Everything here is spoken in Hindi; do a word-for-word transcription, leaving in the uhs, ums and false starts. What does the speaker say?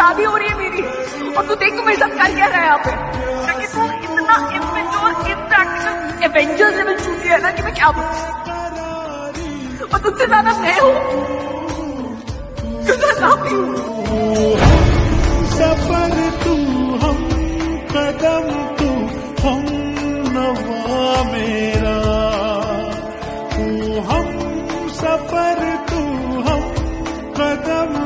शादी हो रही है मेरी, और तू देख तू मेरे साथ कर क्या रहा है यहाँ पे, ताकि तू इतना इमेच्योर इंट्रैक्शन एवेंजर्स लेवल छूटी है ना कि मैं क्या बोलूं, और तुझसे ज्यादा मैं हूँ क्योंकि लाती हूँ। सफर तू हम कदम तू हम नवा मेरा, तू हम सफर तू हम कदम